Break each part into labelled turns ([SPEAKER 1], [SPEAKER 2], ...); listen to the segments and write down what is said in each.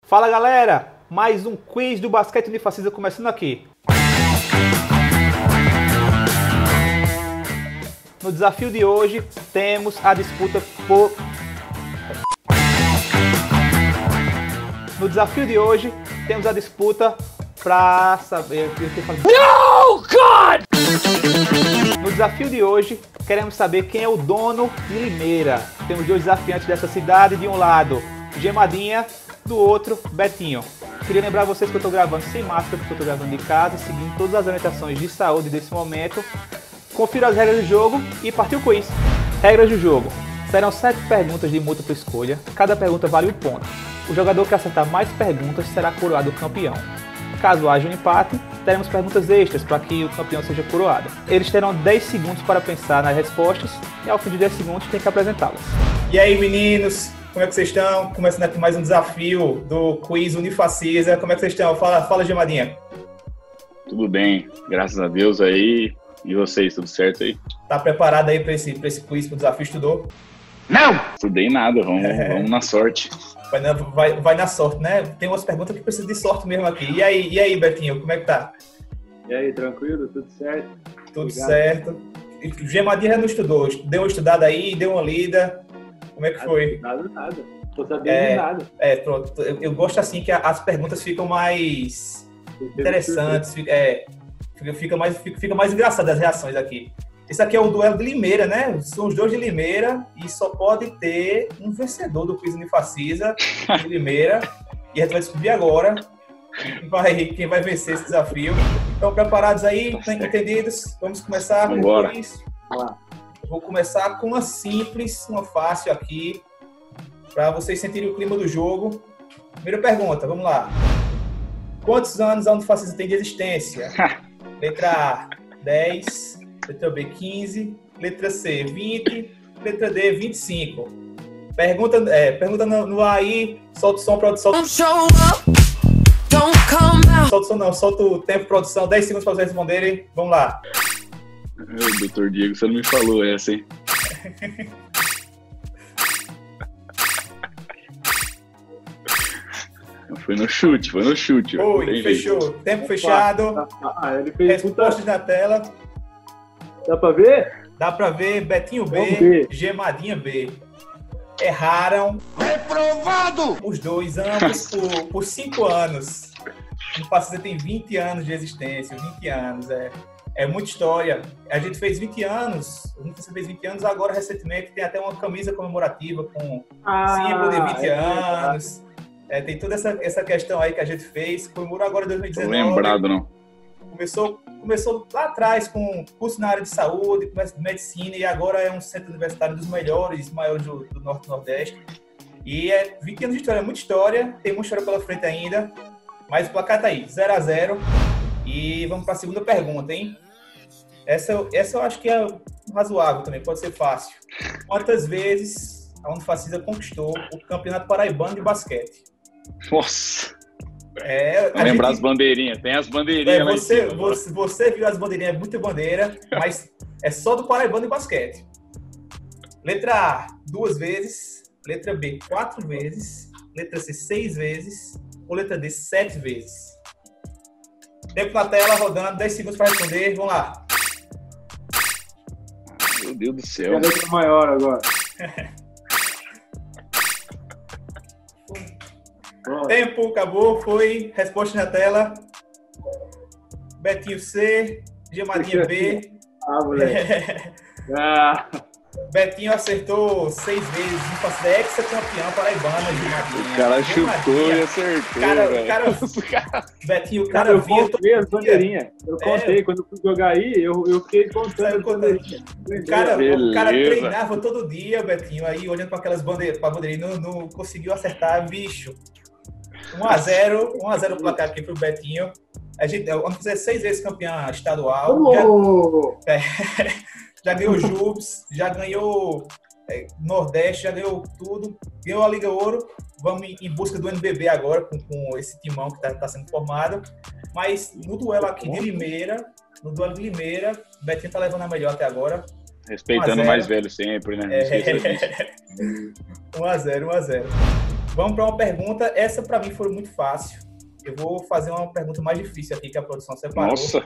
[SPEAKER 1] Fala galera, mais um quiz do basquete unifacisa começando aqui. No desafio de hoje temos a disputa por... No desafio de hoje temos a disputa para saber... No, God! No desafio de hoje queremos saber quem é o dono de Limeira. Temos dois desafiantes dessa cidade, de um lado Gemadinha, do outro Betinho. Queria lembrar vocês que eu estou gravando sem máscara, porque eu estou gravando de casa, seguindo todas as orientações de saúde desse momento. Confira as regras do jogo e partiu o quiz. Regras do jogo. Serão 7 perguntas de múltipla escolha. Cada pergunta vale 1 ponto. O jogador que acertar mais perguntas será coroado campeão. Caso haja um empate, teremos perguntas extras para que o campeão seja coroado. Eles terão 10 segundos para pensar nas respostas e ao fim de 10 segundos tem que apresentá-las. E aí meninos, como é que vocês estão? Começando aqui mais um desafio do quiz Unifacisa. Como é que vocês estão? Fala Gemadinha.
[SPEAKER 2] Tudo bem, graças a Deus aí. E vocês, tudo certo aí?
[SPEAKER 1] Tá preparado aí para esse quiz, para o desafio? Estudou?
[SPEAKER 2] Não! Estudei nada, vamos na sorte.
[SPEAKER 1] Vai na sorte, né? Tem umas perguntas que precisam de sorte mesmo aqui. E aí, Betinho, como é que tá?
[SPEAKER 3] E aí, tranquilo? Tudo certo?
[SPEAKER 1] Tudo Obrigado. Certo. O Gemadinha já não estudou. Deu uma estudada aí, deu uma lida. Como é que foi?
[SPEAKER 3] Nada. Tô sabendo de nada.
[SPEAKER 1] Pronto. Eu gosto assim que as perguntas ficam mais interessantes. Fica mais engraçado as reações aqui. Esse aqui é o duelo de Limeira, né? São os dois de Limeira e só pode ter um vencedor do quiz Unifacisa de Limeira. E a gente vai descobrir agora quem vai vencer esse desafio. Estão preparados aí? Entendidos? Vamos começar com o quiz. Vou começar com uma simples, uma fácil aqui, para vocês sentirem o clima do jogo. Primeira pergunta, vamos lá. Quantos anos a Unifacisa tem de existência? Letra A, 10. Letra B, 15. Letra C, 20. Letra D, 25. Pergunta no A aí. Solta o som, produção. Solta o som não, solta o tempo, produção. 10 segundos para vocês responderem. Vamos lá.
[SPEAKER 2] Doutor Diego, você não me falou essa, hein? Foi no chute.
[SPEAKER 1] Oi, fechou. Tempo fechado.
[SPEAKER 3] Ele fez
[SPEAKER 1] respostas na tela.
[SPEAKER 3] Dá pra ver?
[SPEAKER 1] Dá pra ver. Betinho B, Gemadinha B. Erraram. Reprovado! Os dois, ambos por 5 anos. O Unifacisa tem 20 anos de existência. 20 anos, é muita história. A gente fez 20 anos, o Unifacisa fez 20 anos, agora recentemente tem até uma camisa comemorativa com símbolo de 20 anos. Tem toda essa questão aí que a gente fez, comemorou agora em 2019.
[SPEAKER 2] Não lembrado, não.
[SPEAKER 1] Começou lá atrás com curso na área de saúde, medicina, e agora é um centro universitário dos melhores, maiores do Norte e Nordeste. E 20 anos de história, muita história, tem muita história pela frente ainda, mas o placar tá aí, 0-0. E vamos para a segunda pergunta, hein? Essa eu acho que é razoável também, pode ser fácil. Quantas vezes a Unifacisa conquistou o Campeonato Paraibano de Basquete?
[SPEAKER 2] Nossa! Lembrar as bandeirinhas, tem as bandeirinhas lá em cima.
[SPEAKER 1] Você viu as bandeirinhas, é muita bandeira, mas é só do Paraibano de Basquete. Letra A, 2 vezes. Letra B, 4 vezes. Letra C, 6 vezes. Ou letra D, 7 vezes. Tempo na tela, rodando, 10 segundos para responder. Vamos lá.
[SPEAKER 2] Meu Deus do céu.
[SPEAKER 3] A letra maior agora.
[SPEAKER 1] Tempo, acabou, foi. Resposta na tela. Betinho C, Gemadinha B.
[SPEAKER 3] Moleque.
[SPEAKER 1] Betinho acertou 6 vezes, Unifacisa é ex-campeão paraibano, Gemadinha.
[SPEAKER 2] O cara chutou e acertou,
[SPEAKER 1] Betinho, o
[SPEAKER 3] cara vinha... Eu contei as bandeirinhas. Eu contei, quando eu fui jogar aí, eu fiquei contando as bandeirinhas.
[SPEAKER 1] O cara treinava todo dia, Betinho, aí olhando para aquelas bandeirinhas, não conseguiu acertar, bicho. 1-0 o placar aqui pro Betinho. Vamos fazer 6 vezes campeão estadual. Já ganhou Jubes, já ganhou Nordeste, já ganhou tudo. Ganhou a Liga Ouro. Vamos em busca do NBB agora, com esse timão que tá sendo formado. Mas no duelo aqui de Limeira, Betinho tá levando a melhor até agora.
[SPEAKER 2] Respeitando o mais velho sempre, né?
[SPEAKER 1] 1-0. Vamos para uma pergunta. Essa, para mim, foi muito fácil. Eu vou fazer uma pergunta mais difícil aqui que a produção separou.
[SPEAKER 2] Nossa!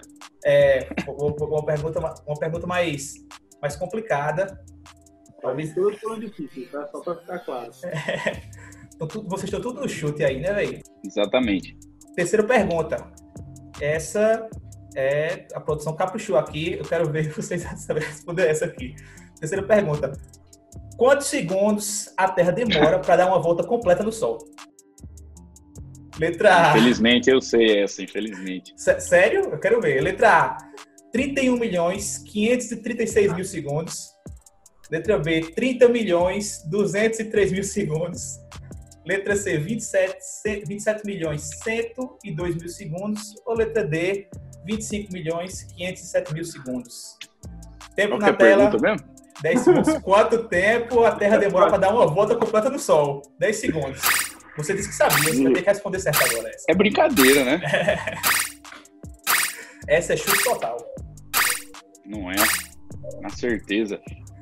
[SPEAKER 1] Uma pergunta mais complicada.
[SPEAKER 3] Talvez todas foram difíceis, tá? Só para ficar claro.
[SPEAKER 1] Vocês estão tudo no chute aí, né, velho?
[SPEAKER 2] Exatamente.
[SPEAKER 1] Terceira pergunta. Essa a produção caprichou aqui. Eu quero ver vocês saberem responder essa aqui. Terceira pergunta. Quantos segundos a Terra demora para dar uma volta completa no Sol? Letra A.
[SPEAKER 2] Infelizmente eu sei essa, infelizmente.
[SPEAKER 1] Sério? Eu quero ver. Letra A. 31.536.000 segundos. Letra B. 30.203.000 segundos. Letra C. 27.102.000 segundos. Ou letra D. 25.507.000 segundos. Tempo
[SPEAKER 2] Qual
[SPEAKER 1] na tela.
[SPEAKER 2] Pergunta mesmo?
[SPEAKER 1] 10 segundos. Quanto tempo a Terra demora para dar uma volta completa no Sol? 10 segundos. Você disse que sabia, você vai ter que responder certo agora. Essa.
[SPEAKER 2] É brincadeira, né?
[SPEAKER 1] Essa é chute total.
[SPEAKER 2] Não é. Na certeza.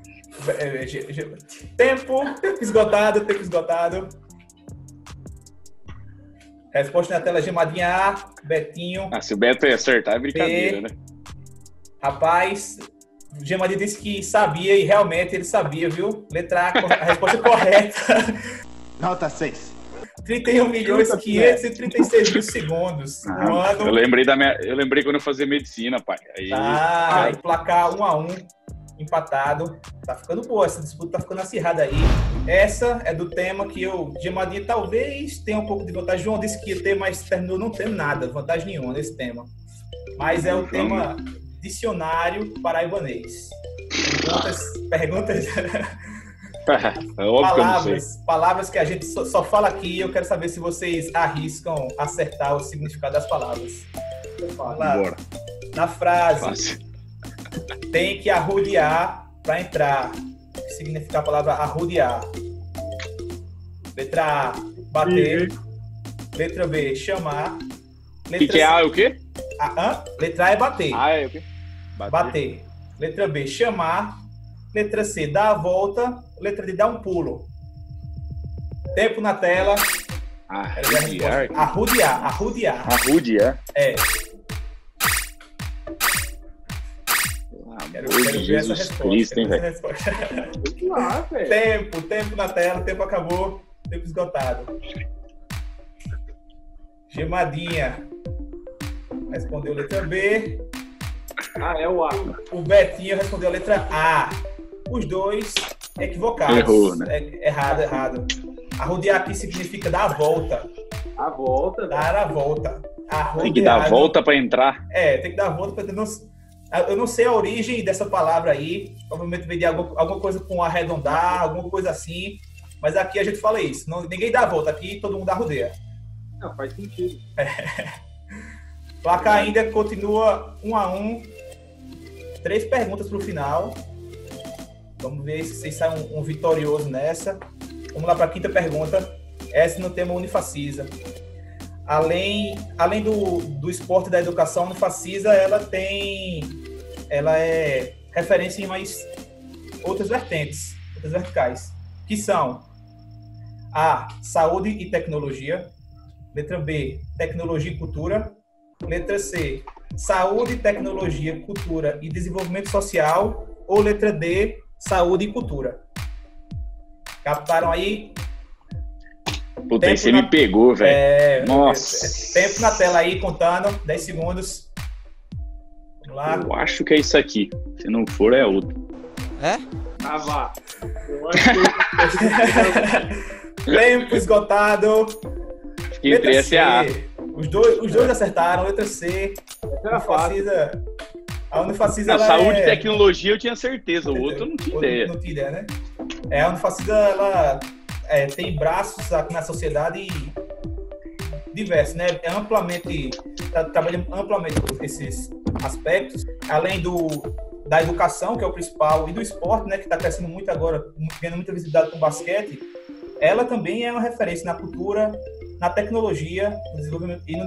[SPEAKER 1] Tempo esgotado. Resposta na tela, Gemadinha A, Betinho.
[SPEAKER 2] Se o Beto ia acertar, é brincadeira, né?
[SPEAKER 1] Rapaz, o Gemadinha disse que sabia e realmente ele sabia, viu? Letra A, a resposta correta.
[SPEAKER 4] Nota 6.
[SPEAKER 1] 31.536.000 segundos no ano.
[SPEAKER 2] Eu lembrei quando eu fazia medicina, pai. Aí...
[SPEAKER 1] placar 1-1, empatado. Tá ficando boa, essa disputa tá ficando acirrada aí. Essa é do tema que o Gemadinha talvez tenha um pouco de vantagem. João disse que ia ter, mas terminou não tendo nada, vantagem nenhuma nesse tema. Mas é o tema dicionário paraibanês. Perguntas... palavras que a gente só fala aqui. Eu quero saber se vocês arriscam acertar o significado das palavras.
[SPEAKER 2] Bora.
[SPEAKER 1] Na frase,
[SPEAKER 2] Fácil.
[SPEAKER 1] tem que arrodear para entrar. O que significa a palavra arrodear? Letra A, bater. Letra B, chamar.
[SPEAKER 2] Letra C, A é o quê?
[SPEAKER 1] Letra A é bater.
[SPEAKER 2] A é o quê?
[SPEAKER 1] Bater. Letra B, chamar. Letra C, dar a volta. Letra D, dar um pulo. Tempo na tela.
[SPEAKER 2] Arrodear.
[SPEAKER 1] Arrodear.
[SPEAKER 2] Arrodear.
[SPEAKER 1] É.
[SPEAKER 2] Quero ver Jesus Cristo, hein, velho?
[SPEAKER 1] Tempo na tela. Tempo acabou. Tempo esgotado. Gemadinha respondeu letra B.
[SPEAKER 3] É o A.
[SPEAKER 1] O Betinho respondeu a letra A. Os dois equivocados.
[SPEAKER 2] Errou, né?
[SPEAKER 1] Errado. Arrodear aqui significa dar a volta.
[SPEAKER 3] A volta?
[SPEAKER 1] Dar a volta.
[SPEAKER 2] Tem que dar a volta para entrar.
[SPEAKER 1] Tem que dar a volta para entrar. Eu não sei a origem dessa palavra aí. Provavelmente veio de alguma coisa com arredondar, alguma coisa assim. Mas aqui a gente fala isso. Ninguém dá a volta. Aqui todo mundo arrodeia.
[SPEAKER 3] Não, faz sentido.
[SPEAKER 1] Placar ainda continua 1-1. 3 perguntas para o final. Vamos ver se vocês saem um vitorioso nessa. Vamos lá para a quinta pergunta. Essa no tema Unifacisa. Além do esporte e da educação, a Unifacisa ela é referência em mais outras vertentes, outras verticais, que são A, saúde e tecnologia. Letra B, tecnologia e cultura. Letra C, saúde, tecnologia, cultura e desenvolvimento social. Ou letra D, saúde e cultura. Captaram aí?
[SPEAKER 2] Puta, você me pegou, velho. Nossa.
[SPEAKER 1] Tempo na tela aí, contando. 10 segundos. Vamos lá.
[SPEAKER 2] Eu acho que é isso aqui. Se não for, é outro.
[SPEAKER 3] Vá.
[SPEAKER 1] Tempo esgotado.
[SPEAKER 2] Fiquei entre essa e a A.
[SPEAKER 1] Os dois acertaram. Letra C. A Unifacisa,
[SPEAKER 2] na saúde e tecnologia eu tinha certeza, o outro eu não tinha ideia.
[SPEAKER 1] Não tinha ideia, né? A Unifacisa, ela tem braços aqui na sociedade diversos, né? Trabalha amplamente com esses aspectos, além da educação, que é o principal, e do esporte, né? Que está crescendo muito agora, ganhando muita visibilidade com o basquete. Ela também é uma referência na cultura, na tecnologia, no desenvolvimento e no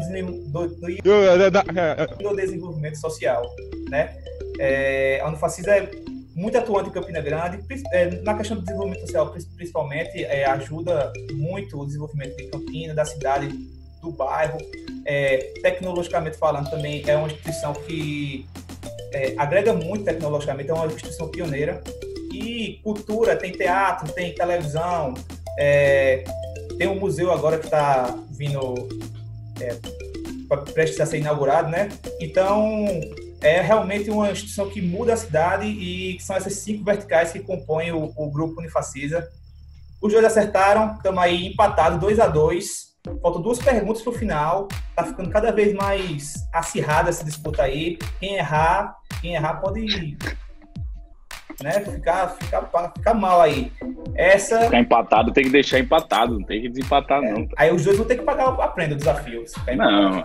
[SPEAKER 1] desenvolvimento social, né? A Unifacisa muito atuante em Campina Grande, na questão do desenvolvimento social, principalmente, ajuda muito o desenvolvimento de Campina, da cidade, do bairro. Tecnologicamente falando, também é uma instituição que agrega muito tecnologicamente, é uma instituição pioneira. E cultura, tem teatro, tem televisão, tem um museu agora que está vindo, prestes a ser inaugurado, né? Então, é realmente uma instituição que muda a cidade e são essas 5 verticais que compõem o grupo Unifacisa. Os dois acertaram, estamos aí empatados, 2-2. Faltam 2 perguntas para o final. Está ficando cada vez mais acirrada essa disputa aí. Quem errar pode, né, ficar mal aí.
[SPEAKER 2] Ficar empatado tem que deixar empatado, não tem que desempatar, não.
[SPEAKER 1] Aí os dois vão ter que pagar a prenda, o desafio.
[SPEAKER 2] Não.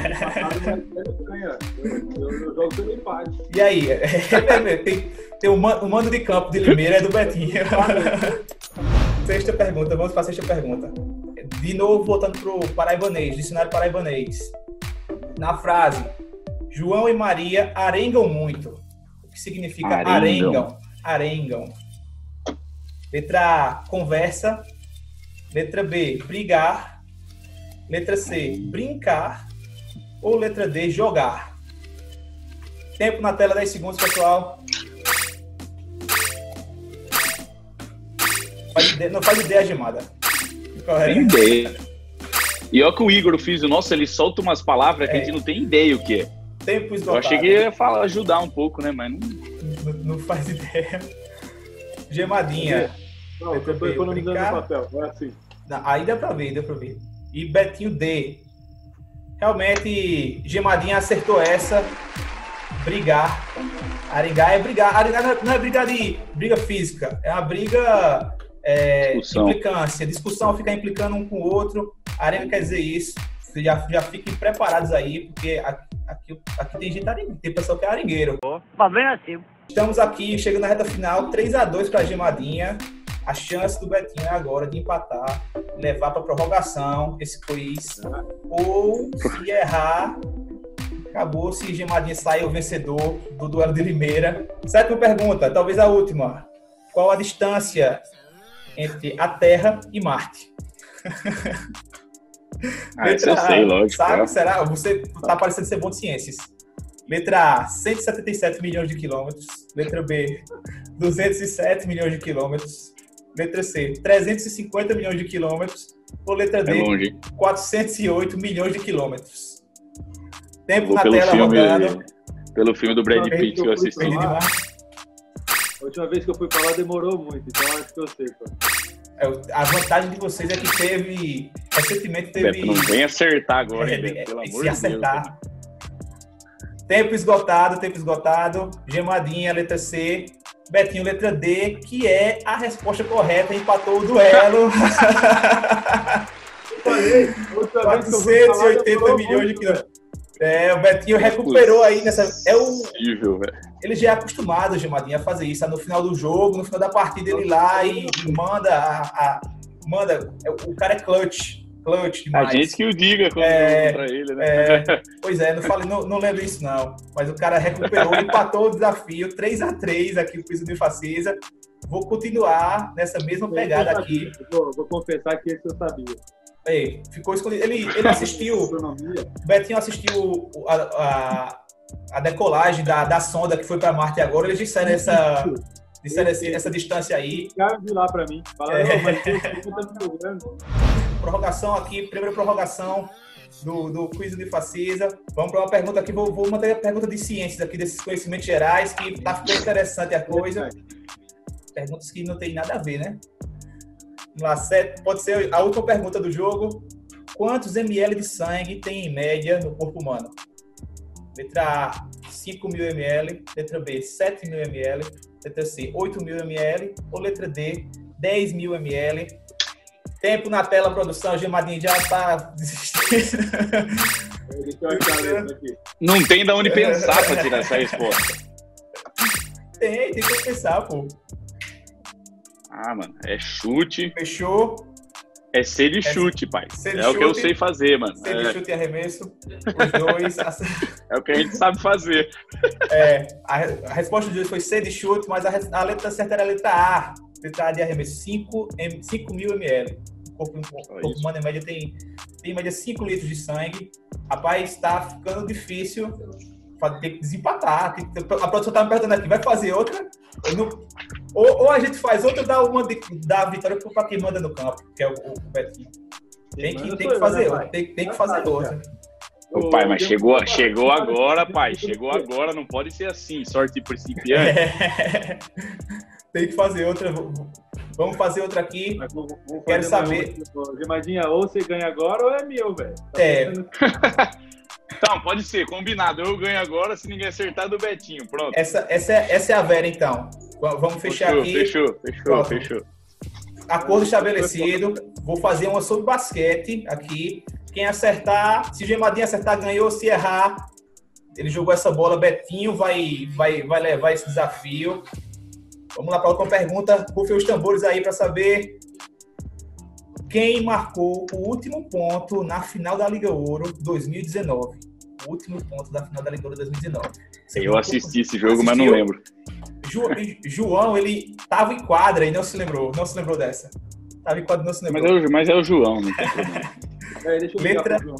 [SPEAKER 3] Eu jogo pelo empate.
[SPEAKER 1] E aí? Tem o mando de campo de Limeira é do Betinho. Sexta pergunta, vamos para a sexta pergunta. De novo, voltando para o paraibanês, dicionário paraibanês. Na frase, João e Maria arengam muito. O que significa arengam? Arengam. Letra A, conversa. Letra B, brigar. Letra C, brincar. Ou letra D, jogar. Tempo na tela, 10 segundos, pessoal. Não faz ideia, Gemada.
[SPEAKER 2] Tem ideia. E olha que o Igor fez o nosso, ele solta umas palavras que a gente não tem ideia o que é.
[SPEAKER 1] Tempo esgotado.
[SPEAKER 2] Eu achei que ia ajudar um pouco, né? Mas
[SPEAKER 1] não faz ideia. Gemadinha.
[SPEAKER 3] Não, eu tô economizando no papel, é assim.
[SPEAKER 1] Não, aí dá pra ver. E Betinho D. Realmente, Gemadinha acertou essa. Brigar. Arengar é brigar. Arengar não é briga física. É uma briga implicância. Discussão, ficar implicando um com o outro. Arenga quer dizer isso. Já fiquem preparados aí, porque aqui tem gente arengueiro. Tem pessoal que é arengueiro.
[SPEAKER 5] Tá vendo assim?
[SPEAKER 1] Estamos aqui, chegando na reta final, 3-2 para a Gemadinha. A chance do Betinho é agora de empatar, levar para prorrogação esse quiz. Ou, se errar, acabou. Se Gemadinha sair o vencedor do duelo de Limeira. Sétima pergunta, talvez a última. Qual a distância entre a Terra e Marte?
[SPEAKER 2] Isso eu sei, lógico.
[SPEAKER 1] Sabe? Será? Você tá parecendo ser bom de ciências. Letra A, 177 milhões de quilômetros. Letra B, 207 milhões de quilômetros. Letra C, 350 milhões de quilômetros. Ou letra D, 408 milhões de quilômetros. Tempo na tela rodando.
[SPEAKER 2] Pelo filme do Brad Pitt que eu assisti.
[SPEAKER 3] A última vez que eu fui pra lá demorou muito, então acho que eu sei, pô.
[SPEAKER 1] A vantagem de vocês é que recentemente teve...
[SPEAKER 2] Não vem acertar agora, pelo amor de Deus.
[SPEAKER 1] Acertar. Tempo esgotado. Gemadinha, letra C. Betinho, letra D, que é a resposta correta, empatou o duelo. 480 milhões de quilômetros. O Betinho recuperou aí nessa... Ele já é acostumado, Gemadinha, a fazer isso. No final do jogo, no final da partida, ele lá e manda o cara é clutch demais.
[SPEAKER 2] A gente que o diga contra ele, né?
[SPEAKER 1] Pois é, não lembro isso não. Mas o cara recuperou, empatou o desafio, 3-3 aqui o quiz do Unifacisa. Vou continuar nessa mesma pegada aqui.
[SPEAKER 3] Vou confessar que esse eu sabia.
[SPEAKER 1] Ficou escondido. Ele assistiu. O Betinho assistiu a decolagem da sonda que foi para Marte agora. Eles disseram essa distância aí.
[SPEAKER 3] Ficaram de lá para mim. Falaram,
[SPEAKER 1] prorrogação aqui, primeira prorrogação do quiz do Unifacisa. Vamos para uma pergunta aqui. Vou manter a pergunta de ciências aqui, desses conhecimentos gerais, que tá ficando interessante a coisa. Perguntas que não tem nada a ver, né? Vamos lá, pode ser a última pergunta do jogo. Quantos ml de sangue tem em média no corpo humano? Letra A, 5.000 ml. Letra B, 7.000 ml. Letra C, 8.000 ml. Ou letra D, 10.000 ml. Tempo na tela, produção. Gemadinho já está desistindo.
[SPEAKER 2] Não tem de onde pensar para tirar essa resposta.
[SPEAKER 1] Tem que pensar, pô.
[SPEAKER 2] Mano, é chute.
[SPEAKER 1] Fechou.
[SPEAKER 2] É C de chute, pai.
[SPEAKER 1] C de
[SPEAKER 2] é o que eu
[SPEAKER 1] chute.
[SPEAKER 2] sei fazer, mano.
[SPEAKER 1] C de chute e arremesso. Os dois.
[SPEAKER 2] É o que a gente sabe fazer.
[SPEAKER 1] A resposta de hoje foi C de chute, mas a letra certa era a letra A. Letra A de arremesso, 5.000 ml. O corpo humano, em média, tem em média 5 litros de sangue. Rapaz, tá ficando difícil. Tem que desempatar. A produção tá me perguntando aqui, vai fazer outra? Ou a gente faz outra, dá a vitória para quem manda no campo, que é o Betinho. Tem que fazer outra. Tem que fazer outra.
[SPEAKER 2] Ô, pai, mas chegou agora, pai. Chegou agora, não pode ser assim, sorte principiante.
[SPEAKER 1] Tem que fazer outra. Vamos fazer outra aqui. Quero saber.
[SPEAKER 3] Gemadinha, ou você ganha agora ou é meu, velho.
[SPEAKER 2] Então, pode ser, combinado. Eu ganho agora, se ninguém acertar, do Betinho. Pronto.
[SPEAKER 1] Essa é a Vera, então. Vamos fechar aqui.
[SPEAKER 2] Fechou.
[SPEAKER 1] Acordo estabelecido. Vou fazer uma sobre basquete aqui. Quem acertar, se o Gemadinho acertar, ganhou. Se errar, ele jogou essa bola. Betinho vai levar esse desafio. Vamos lá para a última pergunta. Rufem os tambores aí para saber quem marcou o último ponto na final da Liga Ouro 2019. O último ponto da final da Liga Ouro 2019.
[SPEAKER 2] Eu assisti esse jogo, mas não lembro.
[SPEAKER 1] João, ele tava em quadra e não se lembrou dessa. Tava em quadra e não se lembrou.
[SPEAKER 2] Mas é o João, não tem problema.
[SPEAKER 3] Deixa eu ligar pro João.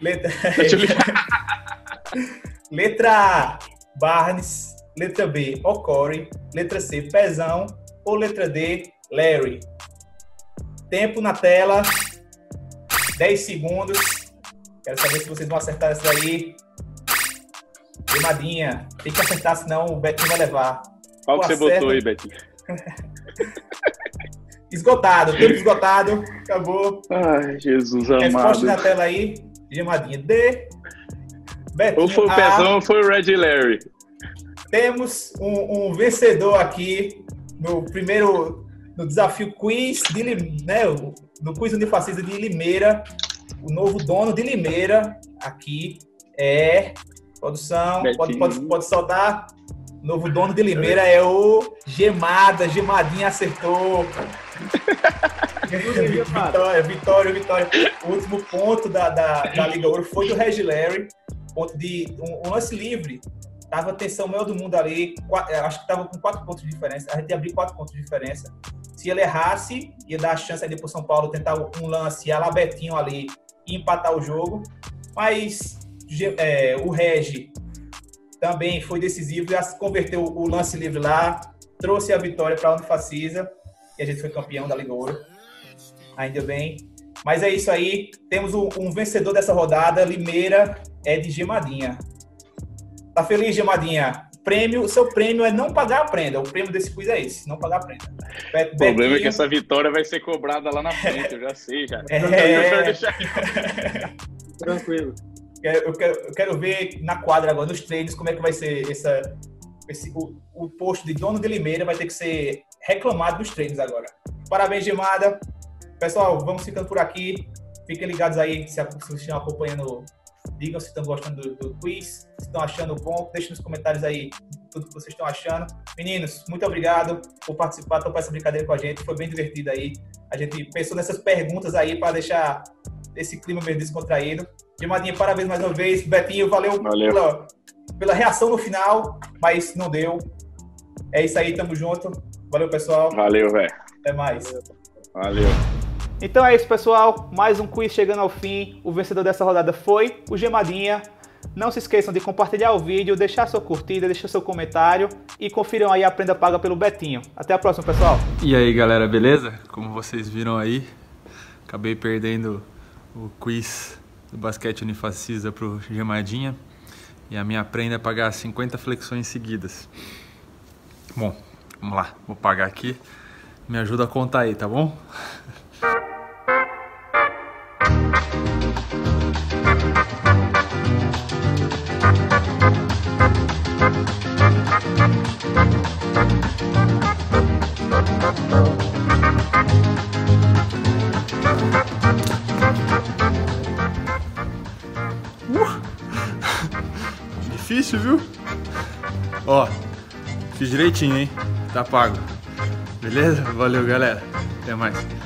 [SPEAKER 1] Letra A, Barnes. Letra B, O'Corey. Letra C, Pezão. Ou letra D, Larry. Tempo na tela. 10 segundos. Quero saber se vocês vão acertar essa daí. Gemadinha. Tem que acertar, senão o Betinho vai levar.
[SPEAKER 2] Qual que você botou aí, Betinho?
[SPEAKER 1] Esgotado. Tempo esgotado. Acabou.
[SPEAKER 2] Ai, Jesus amado.
[SPEAKER 1] Resposta na tela aí. Gemadinha. D. Betinho.
[SPEAKER 2] Ou foi o Pezão ou foi o Red Larry.
[SPEAKER 1] Temos um vencedor aqui no desafio quiz no quiz Unifacisa de Limeira. O novo dono de Limeira aqui é produção, pode soltar. O novo dono de Limeira é o Gemadinha acertou. Vitória. O último ponto da Liga Ouro foi do Reg Larry, ponto de um lance livre. Tava a tensão maior do mundo ali, acho que tava com 4 pontos de diferença, a gente ia abrir 4 pontos de diferença. Se ele errasse, ia dar a chance ali pro São Paulo tentar um lance a la Betinho ali e empatar o jogo. Mas o Regi também foi decisivo, já converteu o lance livre lá, trouxe a vitória para a Unifacisa e a gente foi campeão da Liga Ouro. Ainda bem. Mas é isso aí, temos um vencedor dessa rodada. Limeira de Gemadinha. Tá feliz, Gemadinha? Seu prêmio é não pagar a prenda. O prêmio desse quiz é esse, não pagar a prenda.
[SPEAKER 2] O problema é que essa vitória vai ser cobrada lá na frente, eu já sei, já.
[SPEAKER 3] Tranquilo.
[SPEAKER 1] Eu quero ver na quadra agora, nos treinos, como é que vai ser o posto de dono de Limeira vai ter que ser reclamado nos treinos agora. Parabéns, Gemada. Pessoal, vamos ficando por aqui. Fiquem ligados aí, se vocês estão acompanhando. Digam se estão gostando do quiz, se estão achando bom. Deixem nos comentários aí tudo que vocês estão achando. Meninos, muito obrigado por participar, topar essa brincadeira com a gente. Foi bem divertido aí. A gente pensou nessas perguntas aí para deixar esse clima meio descontraído. Gemadinha, parabéns mais uma vez. Betinho, valeu. Pela reação no final, mas não deu. É isso aí, tamo junto. Valeu, pessoal.
[SPEAKER 2] Valeu, velho.
[SPEAKER 1] Até mais.
[SPEAKER 2] Valeu.
[SPEAKER 1] Então é isso, pessoal. Mais um quiz chegando ao fim. O vencedor dessa rodada foi o Gemadinha. Não se esqueçam de compartilhar o vídeo, deixar sua curtida, deixar seu comentário e confiram aí a prenda paga pelo Betinho. Até a próxima, pessoal.
[SPEAKER 5] E aí, galera, beleza? Como vocês viram aí, acabei perdendo o quiz do basquete Unifacisa pro Gemadinha. E a minha prenda é pagar 50 flexões seguidas. Bom, vamos lá. Vou pagar aqui. Me ajuda a contar aí, tá bom? Difícil, viu? Ó, fiz direitinho, hein? Tá pago. Beleza? Valeu, galera. Até mais.